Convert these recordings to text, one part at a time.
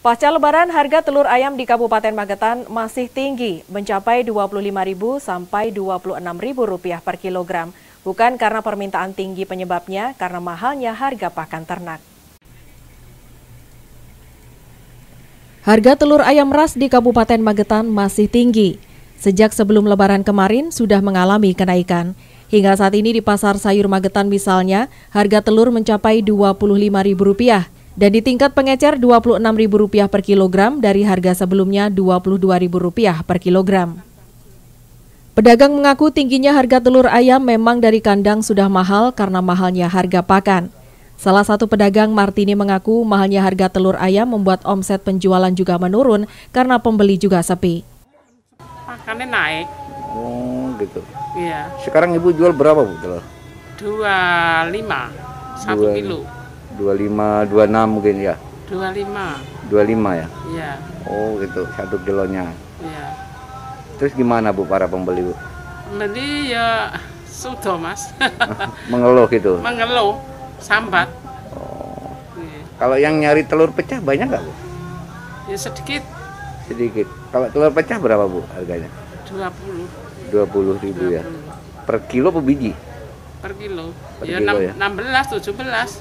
Pasca Lebaran, harga telur ayam di Kabupaten Magetan masih tinggi, mencapai Rp25.000 sampai Rp26.000 per kilogram. Bukan karena permintaan tinggi penyebabnya, karena mahalnya harga pakan ternak. Harga telur ayam ras di Kabupaten Magetan masih tinggi. Sejak sebelum Lebaran kemarin sudah mengalami kenaikan. Hingga saat ini di Pasar Sayur Magetan misalnya, harga telur mencapai Rp25.000. Dan di tingkat pengecer Rp26.000 per kilogram dari harga sebelumnya Rp22.000 per kilogram. Pedagang mengaku tingginya harga telur ayam memang dari kandang sudah mahal karena mahalnya harga pakan. Salah satu pedagang Martini mengaku mahalnya harga telur ayam membuat omset penjualan juga menurun karena pembeli juga sepi. Pakannya naik. Oh gitu. Iya. Sekarang ibu jual berapa bu telur? 25, 1 kilo. 25, 26 mungkin ya? 25. 25 ya? Iya. Oh gitu, 1 kilonya. Iya. Terus gimana bu para pembeli bu? Pembeli ya sudah mas. Mengeluh gitu? Mengeluh, sambat. Oh. Iya. Kalau yang nyari telur pecah banyak nggak bu? Ya sedikit. Sedikit. Kalau telur pecah berapa bu harganya? 20. 20.000 ya? Per kilo per biji? Per kilo. Per Ya, kilo ya? 16, 17.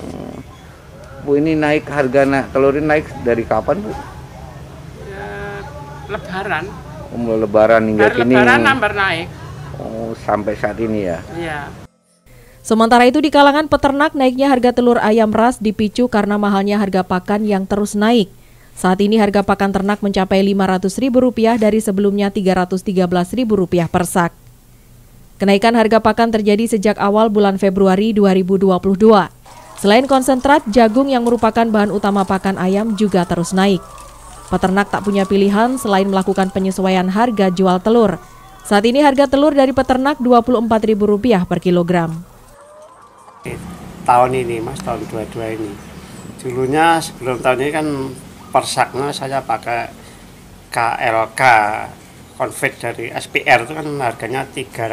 Bu ini naik harga telur ini naik dari kapan bu? Ya, Lebaran. Mulai Lebaran hingga Hari kini. Lebaran nambah naik. Oh sampai saat ini ya? Iya. Sementara itu di kalangan peternak naiknya harga telur ayam ras dipicu karena mahalnya harga pakan yang terus naik. Saat ini harga pakan ternak mencapai Rp500.000 dari sebelumnya Rp313.000 per sak. Kenaikan harga pakan terjadi sejak awal bulan Februari 2022. Selain konsentrat, jagung yang merupakan bahan utama pakan ayam juga terus naik. Peternak tak punya pilihan selain melakukan penyesuaian harga jual telur. Saat ini harga telur dari peternak Rp24.000 per kilogram. Tahun ini mas, tahun 22 ini. Dulunya sebelum tahun ini kan per saknya saya pakai KLK konfit dari SPR itu kan harganya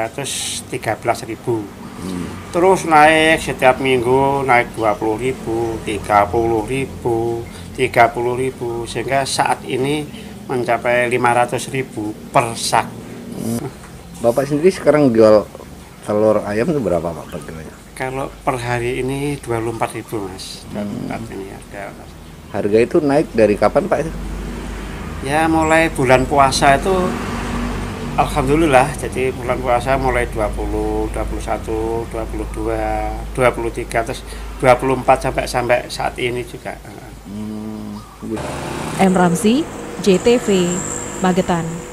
Rp313.000. Terus naik setiap minggu, naik Rp20.000, Rp30.000, Rp30.000 sehingga saat ini mencapai Rp500.000 per sak. Bapak sendiri sekarang jual telur ayam itu berapa pak per kilonya? Kalau per hari ini Rp24.000 mas. 24 ini Harga itu naik dari kapan pak? Ya mulai bulan puasa itu alhamdulillah, jadi bulan puasa mulai 20, 21, 22, 23, terus 24 sampai saat ini juga. M. Ramzi, JTV, Magetan.